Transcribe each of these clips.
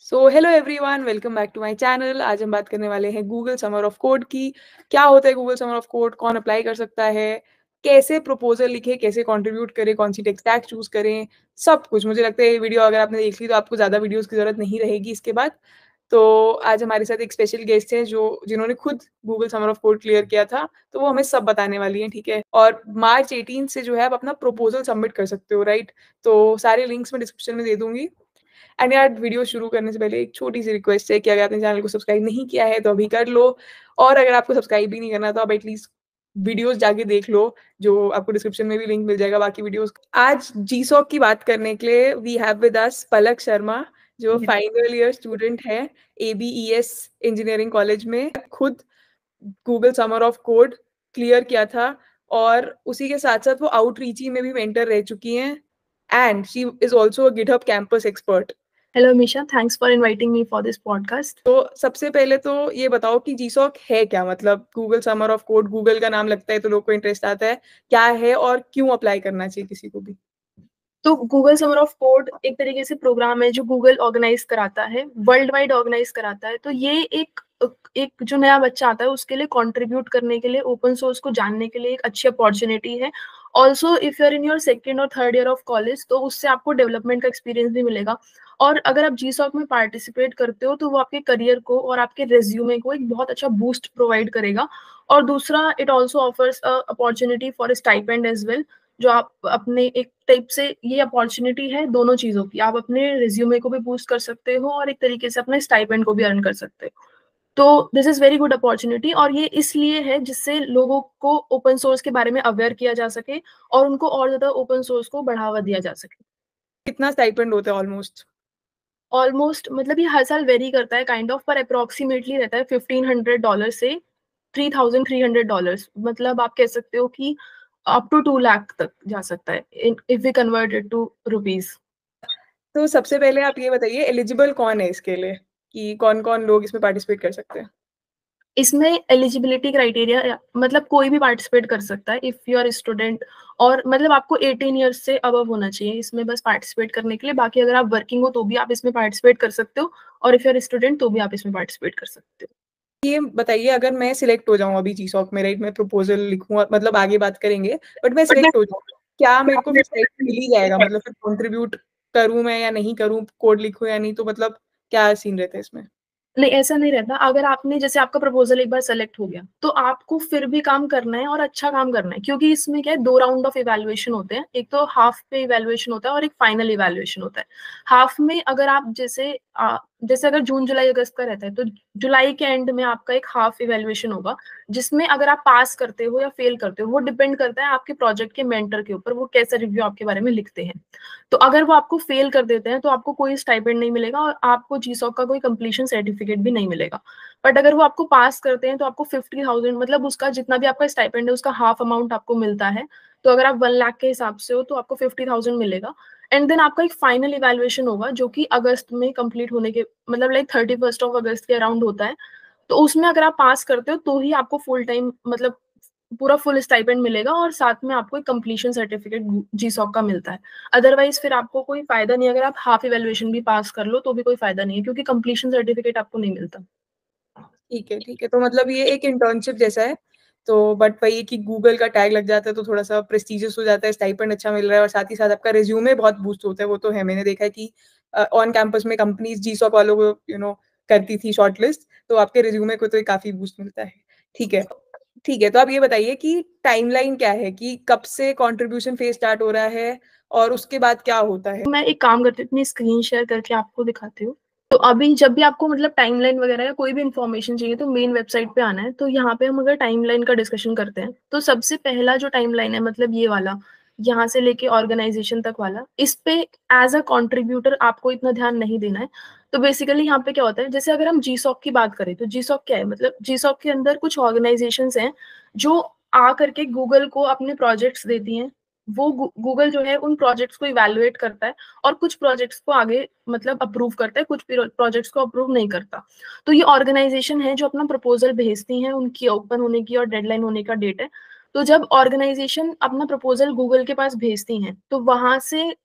So hello everyone, welcome back to my channel. आज हम बात करने वाले हैं गूगल समर ऑफ कोड की। क्या होता है गूगल समर ऑफ कोड, कौन अप्लाई कर सकता है, कैसे प्रपोजल लिखे, कैसे कंट्रीब्यूट करें, कौन सी टेक स्टैक चूज करें, सब कुछ। मुझे लगता है ये वीडियो अगर आपने देख ली तो आपको ज़्यादा वीडियोस की ज़रूरत नहीं रहेगी इसके बाद। तो आज हमारे साथ एक स्पेशल गेस्ट हैं जो जिन्होंने खुद Google summer of code clear किया था, तो वो हमें सब बताने वाली हैं, ठीक है। और मार्च 18 से जो है आप अपना प्रपोजल सबमिट कर सकते हो, राइट। तो सारे लिंक्स मैं डिस्क्रिप्शन में दे दूंगी। एंड यार, वीडियो शुरू करने से पहले एक छोटी-सी रिक्वेस्ट है कि अगर आपने चैनल को सब्सक्राइब नहीं किया है तो अभी कर लो, और अगर आपको सब्सक्राइब भी नहीं करना तो आप एटलीस्ट वीडियोज़ जाके देख लो, जो आपको डिस्क्रिप्शन में भी लिंक मिल जाएगा बाकी वीडियोज़। आज जीसॉक की बात करने के लिए we have with us Palak Sharma, जो Yeah. फाइनल ईयर स्टूडेंट है एबीईएस इंजीनियरिंग कॉलेज में। खुद Google summer of code clear किया था और उसी के साथ-साथ वो आउटरीची में भी मेंटर रह चुकी हैं, and she is also a GitHub campus expert. Hello, Misha. Thanks for inviting me for this podcast. तो सबसे पहले तो ये बताओ कि जीसॉक है क्या? मतलब Google summer of code, Google का नाम लगता है तो लोग को इंटरेस्ट आता है। क्या है और क्यों अप्लाई करना चाहिए किसी को भी? तो गूगल समर ऑफ कोड एक तरीके से प्रोग्राम है जो गूगल ऑर्गेनाइज कराता है, वर्ल्ड वाइड ऑर्गेनाइज कराता है। तो ये एक जो नया बच्चा आता है उसके लिए कंट्रीब्यूट करने के लिए, ओपन सोर्स को जानने के लिए एक अच्छी अपॉर्चुनिटी है। Also if you are in your second और थर्ड ईयर ऑफ कॉलेज, तो उससे आपको डेवलपमेंट का एक्सपीरियंस भी मिलेगा। और अगर आप जीसॉक में पार्टिसिपेट करते हो तो वो आपके करियर को और आपके रेज्यूमे को एक बहुत अच्छा बूस्ट प्रोवाइड करेगा। और दूसरा, it also offers opportunity for stipend as well, जो आप अपने एक टाइप से, ये अपॉर्चुनिटी है दोनों चीजों की। आप अपने रिज्यूमे को भी बूस्ट कर सकते हो और एक तरीके से अपने स्टाइपेंड को भी अर्न कर सकते हो। तो this is very good opportunity, और ये इसलिए है जिससे लोगों को ओपन सोर्स के बारे में अवेयर किया जा सके और उनको और ज्यादा ओपन सोर्स को बढ़ावा दिया जा सके। कितना स्टाइपेंड होता है ऑलमोस्ट? ऑलमोस्ट मतलब ये हर साल वेरी करता है काइंड ऑफ, पर अप्रोक्सीमेटली रहता है $1,500 से $3,300। मतलब आप कह सकते हो कि अप टू 2 लाख तक जा सकता है if we convert it to rupees. तो सबसे पहले आप ये बताइए एलिजिबल कौन है इसके लिए, कि कौन-कौन लोग इसमें पार्टिसिपेट कर सकते हैं? इसमें एलिजिबिलिटी क्राइटेरिया मतलब कोई भी पार्टिसिपेट कर सकता है इफ यू आर स्टूडेंट, और मतलब आपको 18 ईयर्स से अबव होना चाहिए इसमें बस पार्टिसिपेट करने के लिए। बाकी अगर आप वर्किंग हो तो भी आप इसमें पार्टिसिपेट कर सकते हो, और इफ यू आर स्टूडेंट तो भी आप इसमें पार्टिसिपेट कर सकते हो। ये बताइए, अगर मैं सिलेक्ट हो जाऊँ अभी जीसॉक में, राइट, मैं प्रपोजल लिखूँ, मतलब आगे बात करेंगे, बट मैं सिलेक्ट हो जाऊँ, क्या मेरे को फिर स्टाइपेंड मिल ही जाएगा? मतलब फिर कंट्रीब्यूट करूँ मैं या नहीं करूँ, कोड लिखूँ या नहीं, तो मतलब क्या सीन रहता है इसमें? नहीं, ऐसा नहीं रहता। अगर आपने, जैसे आपका प्रपोजल एक बार सेलेक्ट हो गया तो आपको फिर भी काम करना है और अच्छा काम करना है, क्योंकि इसमें क्या है, 2 राउंड ऑफ इवैल्यूएशन होते हैं। एक तो हाफ पे इवैल्यूएशन होता है और एक फाइनल इवैल्यूएशन होता है। हाफ में अगर आप जैसे अगर जून जुलाई अगस्त का रहता है तो जुलाई के एंड में आपका एक हाफ इवैल्यूएशन होगा, जिसमें अगर आप पास करते हो या फेल करते हो वो डिपेंड करता है आपके प्रोजेक्ट के मेंटर के ऊपर, वो कैसा रिव्यू आपके बारे में लिखते हैं। तो अगर वो आपको फेल कर देते हैं तो आपको कोई स्टाइपेंड नहीं मिलेगा और आपको जीसॉक का कोई कंप्लीशन सर्टिफिकेट भी नहीं मिलेगा। बट अगर वो आपको पास करते हैं तो आपको 50,000, मतलब उसका जितना भी आपका स्टाइपेंड है उसका हाफ अमाउंट आपको मिलता है। तो अगर आप 1 लाख के हिसाब से हो तो आपको 50,000 मिलेगा। एंड देन आपका एक फाइनल इवेल्युएशन होगा जो कि अगस्त में कंप्लीट होने के, मतलब लाइक 31 अगस्त के अराउंड होता है। तो उसमें अगर आप पास करते हो तो ही आपको फुल टाइम, मतलब पूरा फुल स्टाइपेंड मिलेगा, और साथ में आपको एक कंप्लीशन सर्टिफिकेट जीसॉक का मिलता है। अदरवाइज फिर आपको कोई फायदा नहीं, अगर आप हाफ इवेल्युएशन भी पास कर लो तो भी कोई फायदा नहीं है, क्योंकि कंप्लीशन सर्टिफिकेट आपको नहीं मिलता। ठीक है, ठीक है। तो मतलब ये एक इंटर्नशिप जैसा है, तो बट वही है कि गूगल का टैग लग जाता है तो थोड़ा-सा प्रेस्टिजियस हो जाता है, स्टाइपेंड अच्छा मिल रहा है और साथ ही साथ आपका रिज़्यूमे बहुत बूस्ट होता है, वो तो है। मैंने देखा है कि ऑन कैंपस में कंपनीज़ जीसॉक वालों को करती थी शॉर्टलिस्ट, तो आपके रिज़्यूमे को तो ये काफ़ी बूस्ट मिलता है। ठीक है। ठीक है, तो आप ये बताइए कि टाइमलाइन क्या है, कि कब से कंट्रीब्यूशन फेज़ स्टार्ट हो रहा है और उसके बाद क्या होता है? मैं एक काम करती हूँ, अपनी स्क्रीन शेयर करके आपको दिखाती हूँ। तो अभी जब भी आपको मतलब टाइमलाइन वगैरह या कोई भी इन्फॉर्मेशन चाहिए तो मेन वेबसाइट पे आना है। तो यहाँ पे हम अगर टाइमलाइन का डिस्कशन करते हैं तो सबसे पहला जो टाइमलाइन है, मतलब ये वाला, यहाँ से लेके ऑर्गेनाइजेशन तक वाला, इस पे एज अ कॉन्ट्रीब्यूटर आपको इतना ध्यान नहीं देना है। तो बेसिकली यहाँ पे क्या होता है, जैसे अगर हम जीसॉक की बात करें तो जीसॉक क्या है, मतलब जीसॉक के अंदर कुछ ऑर्गेनाइजेशन हैं जो आ करके गूगल को अपने प्रोजेक्ट्स देती हैं। वो गूगल जो है उन प्रोजेक्ट्स को इवैल्यूएट करता है और कुछ प्रोजेक्ट्स को आगे मतलब अप्रूव करता है, कुछ प्रोजेक्ट्स को अप्रूव नहीं करता। तो ये ऑर्गेनाइजेशन है जो अपना प्रपोजल भेजती हैं, उनकी ओपन होने की और डेडलाइन होने का डेट है। तो जब ऑर्गेनाइजेशन अपना प्रपोजल गूगल के पास भेजती हैं तो वहां से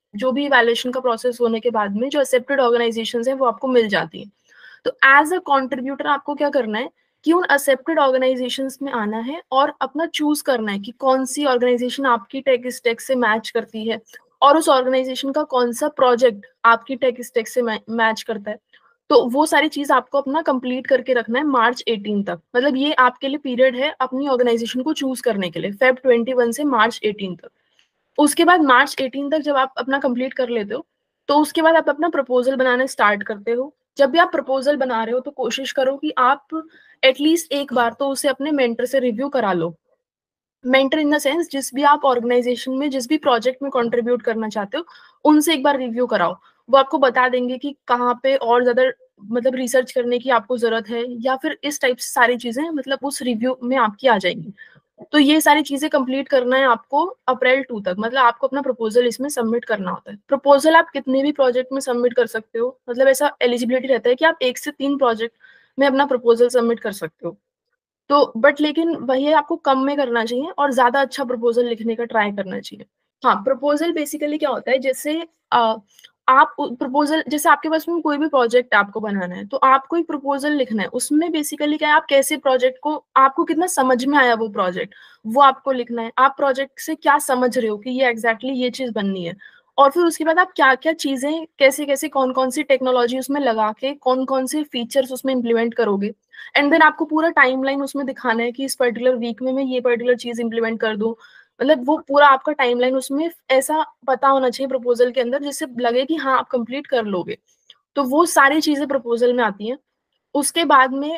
जो भी इवैल्यूएशन का प्रोसेस होने के बाद में जो एक्सेप्टेड ऑर्गेनाइजेशंस हैं वो आपको मिल जाती हैं। तो एज अ कंट्रीब्यूटर आपको क्या करना है कि उन एक्सेप्टेड ऑर्गेनाइजेशंस में आना है और अपना चूज करना है कि कौन सी ऑर्गेनाइजेशन आपकी टेक स्टैक से मैच करती है और उस ऑर्गेनाइजेशन का कौन सा प्रोजेक्ट आपकी टेक स्टैक से मैच करता है। तो वो सारी चीज आपको अपना कंप्लीट करके रखना है मार्च 18 तक। मतलब ये आपके लिए पीरियड है अपनी ऑर्गेनाइजेशन को चूज करने के लिए, फेब 21 से मार्च 18 तक। उसके बाद मार्च 18 तक जब आप अपना कंप्लीट कर लेते हो तो उसके बाद आप अपना प्रपोजल बनाना स्टार्ट करते हो। जब भी आप प्रपोजल बना रहे हो तो कोशिश करो कि आप एटलीस्ट एक बार तो उसे अपने मेंटर से रिव्यू करा लो। मेंटर इन द सेंस जिस भी आप ऑर्गेनाइजेशन में जिस भी प्रोजेक्ट में कंट्रीब्यूट करना चाहते हो उनसे एक बार रिव्यू कराओ। वो आपको बता देंगे कि कहाँ पे और ज्यादा मतलब रिसर्च करने की आपको जरूरत है, या फिर इस टाइप से सारी चीजें मतलब उस रिव्यू में आपकी आ जाएंगी। तो ये सारी चीजें कंप्लीट करना है आपको अप्रैल 2 तक। मतलब आपको अपना प्रपोजल इसमें सबमिट करना होता है। प्रपोजल आप कितने भी प्रोजेक्ट में सबमिट कर सकते हो, मतलब ऐसा एलिजिबिलिटी रहता है कि आप 1 से 3 प्रोजेक्ट में अपना प्रपोजल सबमिट कर सकते हो। तो बट लेकिन वही आपको कम में करना चाहिए और ज्यादा अच्छा प्रपोजल लिखने का ट्राई करना चाहिए। हाँ, प्रपोजल बेसिकली क्या होता है, जैसे आप प्रपोजल जैसे आपके पास में कोई भी प्रोजेक्ट आपको बनाना है तो आपको एक प्रपोजल लिखना है। उसमें बेसिकली क्या है, आप कैसे प्रोजेक्ट को, आपको कितना समझ में आया वो प्रोजेक्ट, वो आपको लिखना है। आप प्रोजेक्ट से क्या समझ रहे हो कि ये एग्जैक्टली ये चीज बननी है, और फिर उसके बाद आप क्या क्या चीजें कैसे कैसे कौन कौन सी टेक्नोलॉजी उसमें लगा के कौन कौन से फीचर्स उसमें इम्प्लीमेंट करोगे। एंड देन आपको पूरा टाइमलाइन उसमें दिखाना है कि इस पर्टिकुलर वीक में मैं ये पर्टिकुलर चीज इंप्लीमेंट कर दूं। मतलब वो पूरा आपका टाइमलाइन उसमें ऐसा पता होना चाहिए प्रपोजल के अंदर जिससे लगे कि हाँ आप कंप्लीट कर लोगे। तो वो सारी चीजें प्रपोजल में आती हैं। उसके बाद में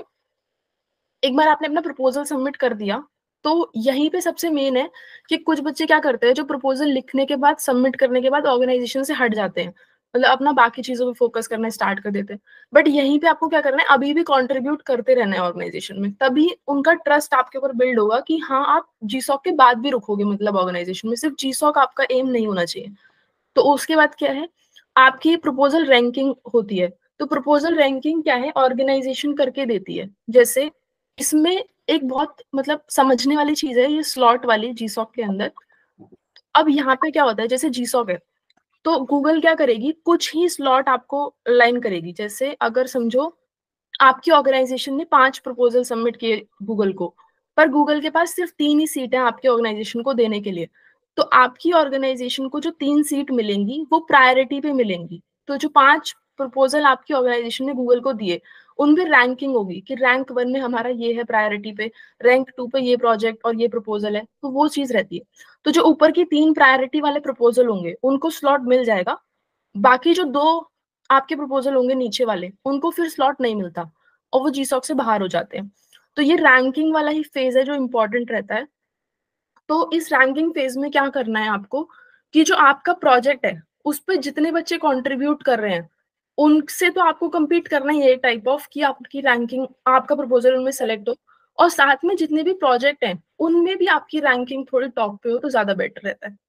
एक बार आपने अपना प्रपोजल सबमिट कर दिया तो यहीं पे सबसे मेन है कि कुछ बच्चे क्या करते हैं जो प्रपोजल लिखने के बाद सबमिट करने के बाद ऑर्गेनाइजेशन से हट जाते हैं, मतलब अपना बाकी चीजों पे फोकस करना स्टार्ट कर देते हैं। बट यहीं पे आपको क्या करना है, अभी भी कंट्रीब्यूट करते रहना है ऑर्गेनाइजेशन में, तभी उनका ट्रस्ट आपके ऊपर बिल्ड होगा कि हाँ आप जीसॉक के बाद भी रुकोगे, मतलब ऑर्गेनाइजेशन में सिर्फ जीसॉक आपका एम नहीं होना चाहिए। तो उसके बाद क्या है, आपकी प्रपोजल रैंकिंग होती है। तो प्रपोजल रैंकिंग क्या है, ऑर्गेनाइजेशन करके देती है। जैसे इसमें एक बहुत मतलब समझने वाली चीज है ये स्लॉट वाली जीसॉक के अंदर। अब यहाँ पे क्या होता है, जैसे जीसॉक है तो गूगल क्या करेगी, कुछ ही स्लॉट आपको अलाइन करेगी। जैसे अगर समझो आपकी ऑर्गेनाइजेशन ने 5 प्रपोजल सबमिट किए गूगल को, पर गूगल के पास सिर्फ 3 ही सीट है आपके ऑर्गेनाइजेशन को देने के लिए। तो आपकी ऑर्गेनाइजेशन को जो 3 सीट मिलेंगी वो प्रायोरिटी पे मिलेंगी। तो जो 5 प्रपोजल आपकी ऑर्गेनाइजेशन ने गूगल को दिए उनमें रैंकिंग होगी कि रैंक 1 में हमारा ये है प्रायोरिटी पे, रैंक 2 पे ये प्रोजेक्ट और ये प्रपोजल है, तो वो चीज रहती है। तो जो ऊपर की 3 प्रायोरिटी वाले प्रपोजल होंगे उनको स्लॉट मिल जाएगा, बाकी जो 2 आपके प्रपोजल होंगे नीचे वाले उनको फिर स्लॉट नहीं मिलता और वो जीसॉक से बाहर हो जाते हैं। तो ये रैंकिंग वाला ही फेज है जो इम्पोर्टेंट रहता है। तो इस रैंकिंग फेज में क्या करना है आपको कि जो आपका प्रोजेक्ट है उस पर जितने बच्चे कंट्रीब्यूट कर रहे हैं उनसे तो आपको compete करना ही है टाइप ऑफ कि आपकी रैंकिंग, आपका प्रपोजल उनमें सेलेक्ट हो, और साथ में जितने भी प्रोजेक्ट हैं उनमें भी आपकी रैंकिंग थोड़ी टॉप पे हो तो ज्यादा बेटर रहता है।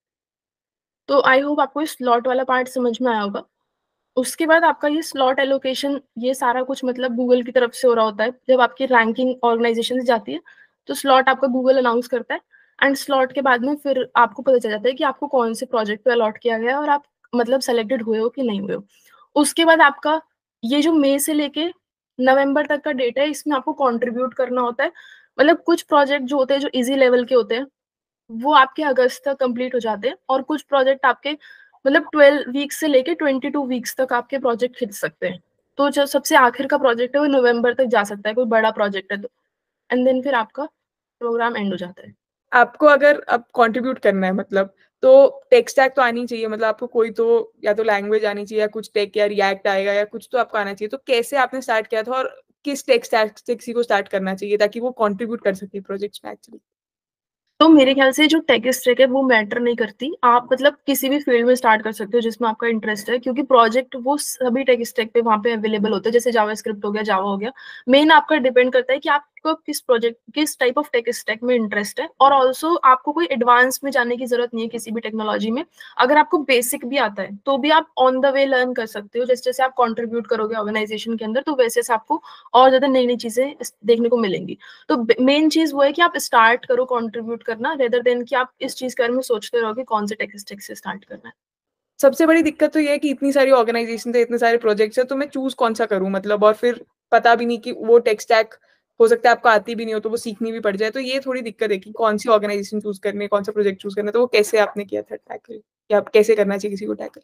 तो आई होप आपको इस स्लॉट वाला पार्ट समझ में आया होगा। उसके बाद आपका ये स्लॉट एलोकेशन ये सारा कुछ मतलब गूगल की तरफ से हो रहा होता है। जब आपकी रैंकिंग ऑर्गेनाइजेशन से जाती है तो स्लॉट आपका गूगल अनाउंस करता है, एंड स्लॉट के बाद में फिर आपको पता चल जाता है कि आपको कौन से प्रोजेक्ट पे अलॉट किया गया है और आप मतलब सेलेक्टेड हुए हो कि नहीं हुए हो। उसके बाद आपका ये जो मई से लेके नवंबर तक का डेट है इसमें आपको कंट्रीब्यूट करना होता है। मतलब कुछ प्रोजेक्ट जो होते हैं जो इजी लेवल के होते हैं वो आपके अगस्त तक कंप्लीट हो जाते हैं, और कुछ प्रोजेक्ट आपके मतलब 12 वीक्स से लेके 22 वीक्स तक आपके प्रोजेक्ट खिंच सकते हैं। तो जो सबसे आखिर का प्रोजेक्ट है वो नवंबर तक जा सकता है, कोई बड़ा प्रोजेक्ट है तो, एंड देन फिर आपका प्रोग्राम एंड हो जाता है। आपको अगर अब कंट्रीब्यूट करना है मतलब, तो टेक स्टैक तो आनी चाहिए, मतलब आपको कोई तो या तो लैंग्वेज आनी चाहिए या कुछ टेक या रिएक्ट आएगा या कुछ तो आपको आना चाहिए। तो कैसे आपने स्टार्ट किया था और किस टेक स्टैक से किसी को स्टार्ट करना चाहिए ताकि वो कंट्रीब्यूट कर सके प्रोजेक्ट्स में एक्चुअली? तो मेरे ख्याल से जो टेक स्टैक है वो मैटर नहीं करती, आप मतलब किसी भी फील्ड में स्टार्ट कर सकते हो जिसमें आपका इंटरेस्ट है, क्योंकि प्रोजेक्ट वो सभी टेक स्टैक पे वहाँ पे अवेलेबल होते हैं। जैसे जावास्क्रिप्ट हो गया, जावा हो गया। मेन आपका डिपेंड करता है कि आपको किस प्रोजेक्ट किस टाइप ऑफ टेक स्टैक में इंटरेस्ट है, और ऑल्सो आपको कोई एडवांस में जाने की जरूरत नहीं है किसी भी टेक्नोलॉजी में। अगर आपको बेसिक भी आता है तो भी आप ऑन द वे लर्न कर सकते हो। जैसे जैसे आप कॉन्ट्रीब्यूट करोगे ऑर्गेनाइजेशन के अंदर तो वैसे वैसे आपको और ज्यादा नई नई चीजें देखने को मिलेंगी। तो मेन चीज वो है कि आप स्टार्ट करो कंट्रीब्यूट करना, रेदर देन कि आप इस चीज के बारे में सोचते रहो कि कौन से टेक स्टैक से स्टार्ट करना है। सबसे बड़ी दिक्कत तो ये है कि इतनी सारी ऑर्गनाइज़ेशंस है, इतने सारे प्रोजेक्ट्स हैं, तो मैं चूज़ कौन-सा करूँ मतलब, और फिर पता भी नहीं कि वो टेक स्टैक हो सकता है आपको आती भी नहीं हो, तो वो सीखनी भी पड़ जाए। तो ये थोड़ी दिक्कत है कि कौन-सी ऑर्गनाइज़ेशन चूज़ करनी है, कौन-सा प्रोजेक्ट चूज़ करना है, तो वो कैसे आपने किया था टैकल, या आप कैसे करना चाहिए किसी को टैकल?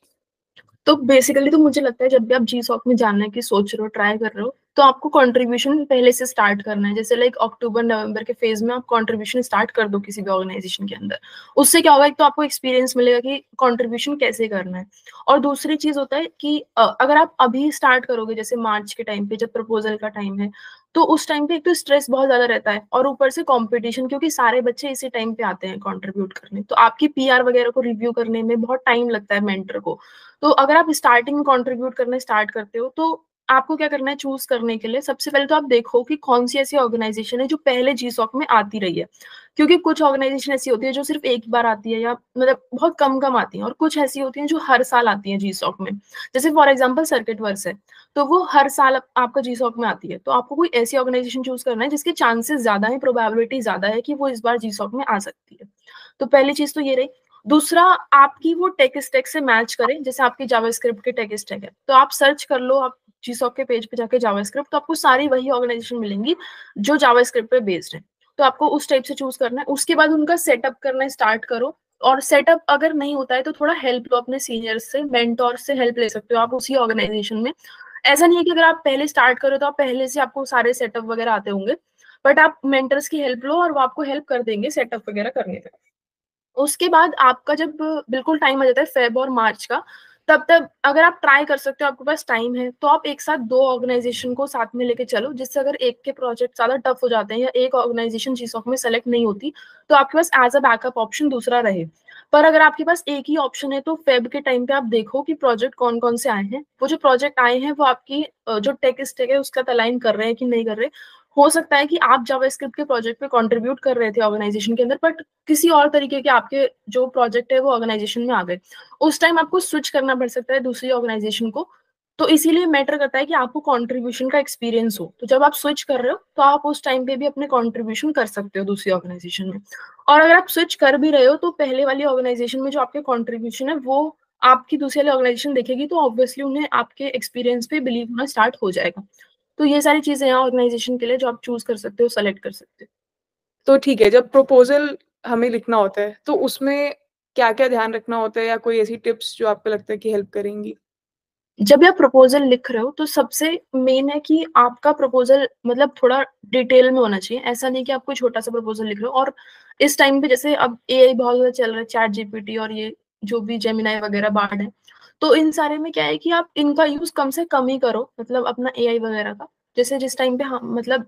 तो बेसिकली तो मुझे लगता है जब भी आप जीसॉक में जानने की सोच रहे हो, ट्राई कर रहे हो, तो आपको कंट्रीब्यूशन पहले से स्टार्ट करना है। जैसे लाइक अक्टूबर-नवंबर के फेज़ में आप कंट्रीब्यूशन स्टार्ट कर दो किसी भी ऑर्गनाइजेशन के अंदर। उससे क्या होगा, एक तो आपको एक्सपीरियंस मिलेगा कि कंट्रीब्यूशन कैसे करना है। और दूसरी चीज़ होता है कि अगर आप अभी स्टार्ट करोगे जैसे मार्च के टाइम पे जब प्रपोज़ल का टाइम है, तो उस टाइम पे एक तो स्ट्रेस बहुत ज़्यादा रहता है और ऊपर से कॉम्पिटिशन, क्योंकि सारे बच्चे इसी टाइम पे आते हैं कंट्रीब्यूट करने। तो आपकी पीआर वगैरह को रिव्यू करने में बहुत टाइम लगता है मेंटर को। तो अगर आप स्टार्टिंग में कंट्रीब्यूट करना स्टार्ट करते हो, तो आपको क्या करना है चूज़ करने के लिए, सबसे पहले तो आप देखो कि कौन-सी ऐसी ऑर्गनाइज़ेशन है जो पहले जीसॉक में आती रही है। क्योंकि कुछ ऑर्गनाइज़ेशन ऐसी होती है जो सिर्फ़ एक बार आती है या मतलब बहुत कम-कम आती हैं, और कुछ ऐसी होती हैं जो हर साल आती हैं जीसॉक में। जैसे फॉर एग्ज़ाम्पल सर्किट वर्क्स है, तो वो हर साल आपका जीसॉक में आती है। तो आपको कोई ऐसी ऑर्गनाइज़ेशन चूज़ करना है जिसके चांसेस ज़्यादा हैं, प्रोबेबिलिटी ज़्यादा है कि वो इस बार जीसॉक में आ सकती है। तो पहली चीज़ तो ये रही। दूसरा, आपकी वो टेक स्टैक से मैच करे, जैसे आपकी जावास्क्रिप्ट की टेक स्टैक है, तो आप सर्च कर लो, आप जीसॉक के पेज पे जाके जावास्क्रिप्ट, तो आपको सारी वही ऑर्गेनाइजेशन मिलेंगी जो जावास्क्रिप्ट पे बेस्ड है। तो आपको उस टाइप से चूज़ करना है, उसके बाद उनका सेटअप करना स्टार्ट करो। और सेटअप अगर नहीं होता है तो थोड़ा हेल्प लो अपने सीनियर्स से, मेंटर से हेल्प ले सकते हो आप उसी ऑर्गेनाइजेशन में। ऐसा नहीं है कि अगर आप पहले स्टार्ट करो तो आप पहले से आपको सारे सेटअप वगैरह आते होंगे, बट आप मेंटर्स की हेल्प लो और वो आपको हेल्प कर देंगे सेटअप वगैरह करने में। उसके बाद आपका जब बिल्कुल टाइम आ जाता है फ़ेब और मार्च का, तब तक अगर आप ट्राई कर सकते हो, आपके पास टाइम है, तो आप एक साथ 2 ऑर्गनाइज़ेशन को साथ में लेके चलो, जिससे अगर एक के प्रोजेक्ट ज़्यादा टफ हो जाते हैं या एक ऑर्गनाइज़ेशन जीसॉक में सेलेक्ट नहीं होती, तो आपके पास एज़ अ बैकअप ऑप्शन दूसरा रहे। पर अगर आपके पास एक ही ऑप्शन है, तो फ़ेब के टाइम पे आप देखो कि प्रोजेक्ट कौन-कौन से आए हैं। वो जो प्रोजेक्ट आए हैं, वो आपकी जो टेक स्टैक है, उसके साथ अलाइन कर रहे हैं कि नहीं कर रहे। हो सकता है कि आप जावास्क्रिप्ट के प्रोजेक्ट पे कंट्रीब्यूट कर रहे थे ऑर्गनाइज़ेशन के अंदर, बट किसी और तरीके के आपके जो प्रोजेक्ट है वो ऑर्गनाइजेशन में आ गए। उस टाइम आपको स्विच करना पड़ सकता है दूसरी ऑर्गनाइजेशन को। तो इसीलिए मैटर करता है कि आपको कंट्रीब्यूशन का एक्सपीरियंस हो। तो जब आप स्विच कर रहे हो, तो आप उस टाइम पे भी अपने कंट्रीब्यूशन कर सकते हो दूसरी ऑर्गनाइजेशन में। और अगर आप स्विच कर भी रहे हो, तो पहले वाली ऑर्गनाइजेशन में जो आपके कंट्रीब्यूशन है, वो आपकी दूसरी वाली ऑर्गनाइजेशन देखेगी, तो ऑब्वियसली उन्हें आपके एक्सपीरियंस पे बिलीव होना स्टार्ट हो जाएगा। तो ये सारी चीज़ें हैं ऑर्गनाइजेशन के लिए जो आप चूज़ कर सकते हो, सेलेक्ट कर सकते हो। तो ठीक है, जब प्रपोज़ल हमें लिखना होता है, तो उसमें क्या-क्या ध्यान रखना होता है, या कोई ऐसी टिप्स जो आपको लगता है कि हेल्प करेंगी? जब भी आप प्रपोज़ल लिख रहे हो, तो सबसे मेन है कि आपका प्रपोज़ल मतलब थोड़ा डिटेल में होना चाहिए। ऐसा नहीं कि आप कोई छोटा-सा प्रपोज़ल लिख रहे हो। और इस टाइम पे जैसे अब एआई बहुत ज़्यादा चल रहा है, चैट जीपीटी और ये जो भी जेमिनी वगैरह, बार्ड है। तो इन सारे में क्या है कि आप इनका यूज़ कम से कम ही करो, मतलब अपना एआई वगैरह का। जैसे जिस टाइम पे हम मतलब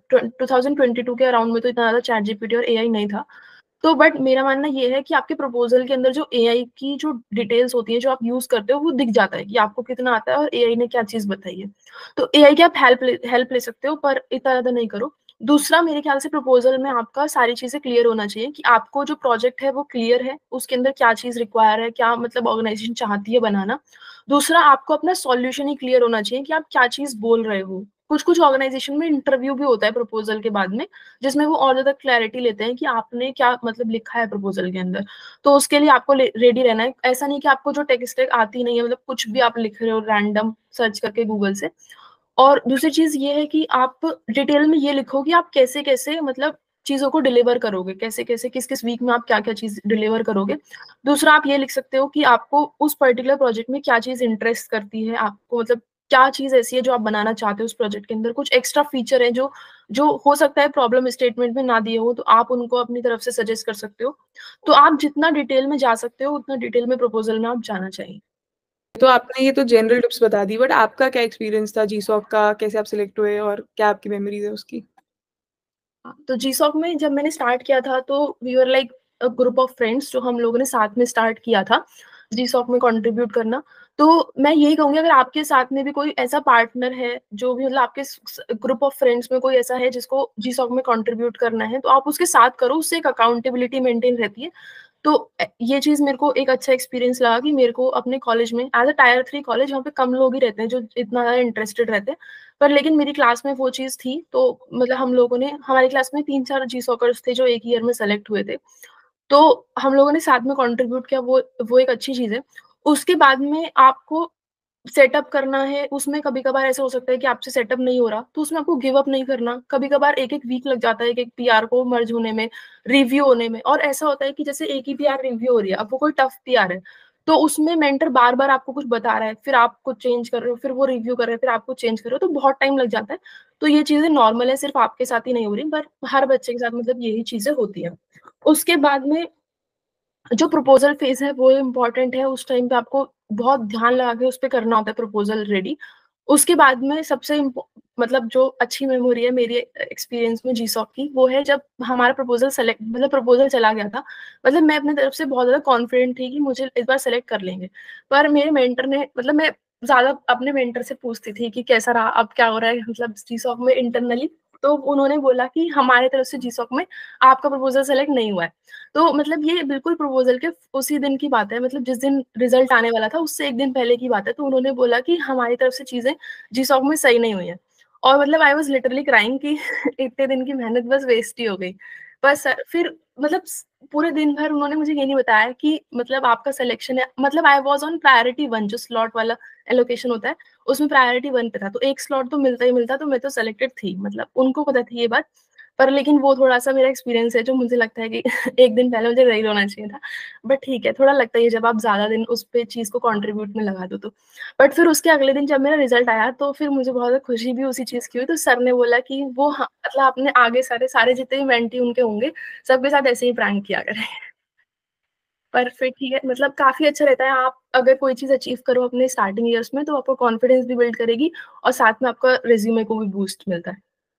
2022 के अराउंड में तो इतना ज़्यादा चैट जीपीटी और एआई नहीं था। तो बट मेरा मानना ये है कि आपके प्रपोज़ल के अंदर जो एआई की जो डिटेल्स होती हैं, जो आप यूज़ करते हो, वो दिख जाता है कि आपको कितना आता है और एआई ने क्या चीज़ बताई है। तो एआई की आप हेल्प ले सकते हो, पर इतना ज़्यादा नहीं करो। दूसरा, मेरे ख्याल से प्रपोज़ल में आपका सारी चीज़ें क्लियर होना चाहिए कि आपको जो प्रोजेक्ट है वो क्लियर है, उसके अंदर क्या चीज़ रिक्वायर है, क्या मतलब ऑर्गनाइज़ेशन चाहती है बनाना। दूसरा, आपको अपना सॉल्यूशन ही क्लियर होना चाहिए कि आप क्या चीज़ बोल रहे हो। कुछ-कुछ ऑर्गनाइज़ेशन में इंटरव्यू भी होता है प्रपोज़ल के बाद में, जिसमें वो और ज़्यादा क्लैरिटी लेते हैं कि आपने क्या मतलब लिखा है प्रपोज़ल के अंदर। तो उसके लिए आपको रेडी रहना है। ऐसा नहीं कि आपको जो टेक स्टैक आती नहीं है, मतलब कुछ भी आप लिख रहे हो रैंडम सर्च करके गूगल से। और दूसरी चीज़ ये है कि आप डिटेल में ये लिखो कि आप कैसे-कैसे मतलब चीज़ों को डिलीवर करोगे, कैसे-कैसे, किस-किस वीक में आप क्या-क्या चीज़ डिलीवर करोगे। दूसरा, आप ये लिख सकते हो कि आपको उस पर्टिकुलर प्रोजेक्ट में क्या चीज़ इंटरेस्ट करती है, आपको मतलब क्या चीज़ ऐसी है जो आप बनाना चाहते हो उस प्रोजेक्ट के अंदर, कुछ एक्स्ट्रा फीचर है जो जो हो सकता है प्रॉब्लम स्टेटमेंट में ना दिए हो, तो आप उनको अपनी तरफ से सजेस्ट कर सकते हो। तो आप जितना डिटेल में जा सकते हो, उतना डिटेल में प्रपोज़ल में आप जाना चाहिए। तो आपने ये तो जनरल टिप्स बता दी, बट आपका क्या एक्सपीरियंस था जीसॉक का? कैसे आप सिलेक्ट हुए और क्या आपकी मेमोरीज़ है उसकी? हाँ, तो जीसॉक में जब मैंने स्टार्ट किया था, तो we were like a group of friends, जो हम लोगों ने साथ में स्टार्ट किया था जीसॉक में कंट्रीब्यूट करना। तो मैं यही कहूँगी, अगर आपके साथ में भी कोई ऐसा पार्टनर है जो भी मतलब आपके ग्रुप ऑफ फ्रेंड्स में कोई ऐसा है जिसको जीसॉक में कंट्रीब्यूट करना है, तो आप उसके साथ करो, उससे एक अकाउंटेबिलिटी मेंटेन रहती है। तो ये चीज़ मेरे को एक अच्छा एक्सपीरियंस लगा कि मेरे को अपने कॉलेज में एज़ अ टायर 3 कॉलेज, जहाँ पे कम लोग ही रहते हैं जो इतना ज़्यादा इंटरेस्टेड रहते हैं। पर लेकिन मेरी क्लास में वो चीज़ थी, तो मतलब हम लोगों ने, हमारी क्लास में 3-4 जी-सॉकर्स थे जो एक ईयर में सेलेक्ट हुए थे। तो हम लोगों ने साथ में कंट्रीब्यूट किया, वो एक अच्छी चीज़ है। उसके बाद में आपको सेटअप करना है, उसमें कभी-कभार ऐसा हो सकता है कि आपसे सेटअप नहीं हो रहा, तो उसमें आपको गिव अप नहीं करना। कभी-कभार 1-1 वीक लग जाता है एक-एक पीआर को मर्ज होने में, रिव्यू होने में, और ऐसा होता है कि जैसे एक ही पीआर रिव्यू हो रही है, अब वो कोई टफ पीआर है, तो उसमें मेंटर बार-बार आपको कुछ बता रहा है, फिर आप कुछ चेंज कर रहे हो, फिर वो रिव्यू कर रहे हैं, फिर आप कुछ चेंज कर रहे हो, तो बहुत टाइम लग जाता है। तो ये चीज़ें नॉर्मल है, सिर्फ आपके साथ ही नहीं हो रही, पर हर बच्चे के साथ मतलब यही चीज़ें होती हैं। उसके बाद में जो प्रपोज़ल फ़ेज़ है वो इम्पोर्टेंट है, उस टाइम पे आपको बहुत ध्यान लगा के उस पे करना होता है प्रपोज़ल रेडी। उसके बाद में सबसे मतलब जो अच्छी मेमोरी है मेरे एक्सपीरियंस में जीसॉक की, वो है जब हमारा प्रपोज़ल सेलेक्ट मतलब प्रपोज़ल चला गया था। मतलब मैं अपनी तरफ से बहुत ज़्यादा कॉन्फिडेंट थी कि मुझे इस बार सेलेक्ट कर लेंगे। पर मेरे मेंटर ने मतलब मैं ज़्यादा अपने मेंटर से पूछती थी कि कैसा रहा, अब क्या हो रहा है मतलब जीसॉक में इंटरनली, तो उन्होंने बोला कि हमारे तरफ से जीसॉक में आपका प्रपोज़ल सेलेक्ट नहीं हुआ है। तो मतलब ये बिल्कुल प्रपोज़ल के उसी दिन की बात है, मतलब जिस दिन रिज़ल्ट आने वाला था उससे 1 दिन पहले की बात है। तो उन्होंने बोला कि हमारी तरफ से चीज़ें जीसॉक में सही नहीं हुई हैं। और मतलब आई वाज़ लिटरली क्राइंग कि इतने दिन की मेहनत बस वेस्ट ही हो गई। बस फिर मतलब पूरे दिन भर उन्होंने मुझे ये नहीं बताया कि मतलब आपका सिलेक्शन है, मतलब आई वाज़ ऑन प्रायोरिटी 1 जो स्लॉट वाला एलोकेशन होता है, उसमें प्रायोरिटी 1 पे था। तो 1 स्लॉट तो मिलता ही मिलता, तो मैं तो सिलेक्टेड थी, मतलब उनको पता थी ये बात। पर लेकिन वो थोड़ा-सा मेरा एक्सपीरियंस है जो मुझे लगता है कि 1 दिन पहले मुझे नहीं होना चाहिए था। बट ठीक है, थोड़ा लगता ही है जब आप ज़्यादा दिन उस पे चीज़ को कंट्रीब्यूट में लगा दो तो। बट फिर उसके अगले दिन जब मेरा रिज़ल्ट आया तो फिर मुझे बहुत ज़्यादा खुशी भी उसी चीज़ की हुई। तो सर ने बोला कि वो हाँ, मतलब आपने आगे सारे सारे जितने भी मेंटी उनके होंगे, सबके साथ ऐसे ही प्रैंक किया करें। पर फिर ठीक है, मतलब काफ़ी अच्छा रहता है, आप अगर कोई चीज़ अचीव करो अपने स्टार्टिंग ईयर्स में तो आपको कॉन्फिडेंस भी बिल्ड करेगी और साथ में आपका रिज़्यूमे को भी बूस्ट मिलता है।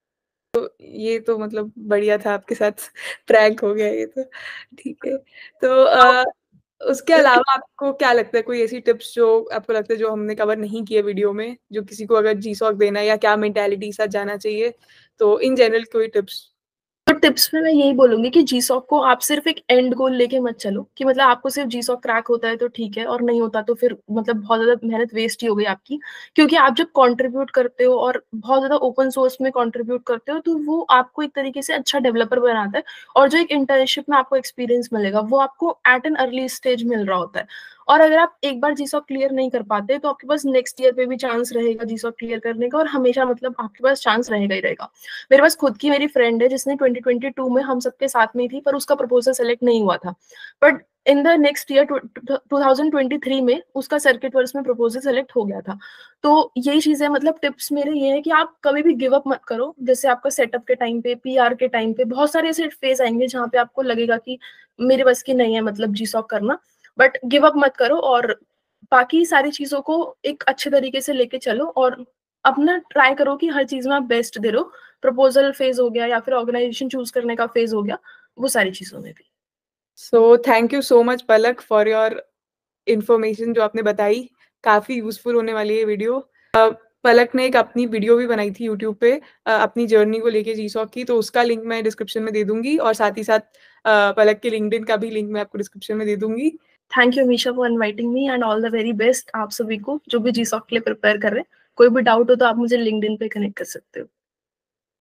ये तो मतलब बढ़िया था आपके साथ प्रैंक हो गया ये तो, ठीक है। तो उसके अलावा आपको क्या लगता है कोई ऐसी टिप्स जो आपको लगता है जो हमने कवर नहीं किए वीडियो में, जो किसी को अगर जीसॉक देना है या क्या मेंटालिटी के साथ जाना चाहिए? तो इन जनरल कोई टिप्स? तो टिप्स में मैं यही बोलूँगी कि जीसॉक को आप सिर्फ़ एक एंड गोल लेके मत चलो कि मतलब आपको सिर्फ़ जीसॉक क्रैक होता है तो ठीक है और नहीं होता तो फिर मतलब बहुत ज़्यादा मेहनत वेस्ट ही हो गई आपकी। क्योंकि आप जब कंट्रीब्यूट करते हो और बहुत ज़्यादा ओपन सोर्स में कंट्रीब्यूट करते हो तो वो आपको एक तरीके से अच्छा डेवलपर बनाता है और जो एक इंटर्नशिप में आपको एक्सपीरियंस मिलेगा वो आपको एट एन अर्ली स्टेज मिल रहा होता है। और अगर आप एक बार जीसॉक क्लियर नहीं कर पाते तो आपके पास नेक्स्ट ईयर पे भी चांस रहेगा जीसॉक क्लियर करने का और हमेशा मतलब आपके पास चांस रहेगा ही रहेगा। मेरे पास खुद की मेरी फ्रेंड है जिसने 2022 में हम सबके साथ में ही थी पर उसका प्रपोज़ल सेलेक्ट नहीं हुआ था। But in the next year 2023 में उसका सर्किट वर्क्स में प्रपोज़ल सेलेक्ट हो गया था। तो यही चीज़ है, मतलब टिप्स मेरे ये है कि आप कभी भी गिव अप मत करो। जैसे आपका सेटअप के टाइम पे, पीआर के टाइम पे बहुत सारे ऐसे फेज़ आएँगे जहाँ पे आपको लगेगा कि मेरे बस की नहीं है मतलब जीसॉक करना। बट गिव अप मत करो और बाकी सारी चीज़ों को एक अच्छे तरीके से लेके चलो और अपना ट्राई करो कि हर चीज़ में आप बेस्ट दे रहो। प्रपोज़ल फेज़ हो गया या फिर ऑर्गनाइज़ेशन चूज़ करने का फेज़ हो गया, वो सारी चीज़ों में भी। So thank you so much Palak for your information जो आपने बताई, काफ़ी यूज़फुल होने वाली है ये वीडियो। पलक ने एक अपनी वीडियो भी बनाई थी यूट्यूब पे अपनी जर्नी को लेके जीसॉक की, तो उसका लिंक मैं डिस्क्रिप्शन में दे दूँगी और साथ ही साथ पलक के लिंक्डइन का भी लिंक मैं आपको डिस्क्रिप्शन में दे दूँगी। Thank you Amisha for inviting me and all the very best आप सभी को जो भी जीसॉक के लिए प्रिपेयर कर रहे हैं। कोई भी डाउट हो तो आप मुझे लिंक्डइन पे कनेक्ट कर सकते हो।